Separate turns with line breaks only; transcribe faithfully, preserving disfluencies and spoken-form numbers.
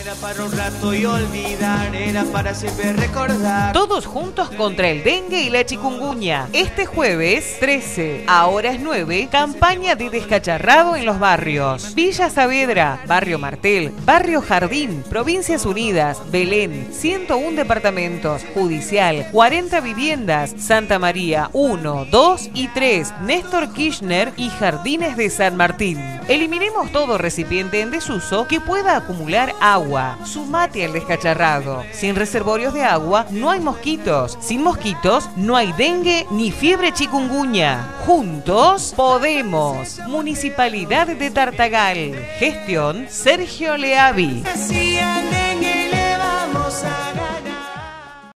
Era para un rato y olvidar, era para siempre recordar.
Todos juntos contra el dengue y la chikungunya. Este jueves trece, ahora es nueve, campaña de descacharrado en los barrios. Villa Saavedra, Barrio Martel, Barrio Jardín, Provincias Unidas, Belén, ciento uno departamentos, Judicial, cuarenta viviendas, Santa María uno, dos y tres, Néstor Kirchner y Jardines de San Martín. Eliminemos todo recipiente en desuso que pueda acumular agua. Sumate al descacharrado. Sin reservorios de agua no hay mosquitos. Sin mosquitos no hay dengue ni fiebre chikungunya. Juntos podemos. Municipalidad de Tartagal. Gestión Sergio Leavi.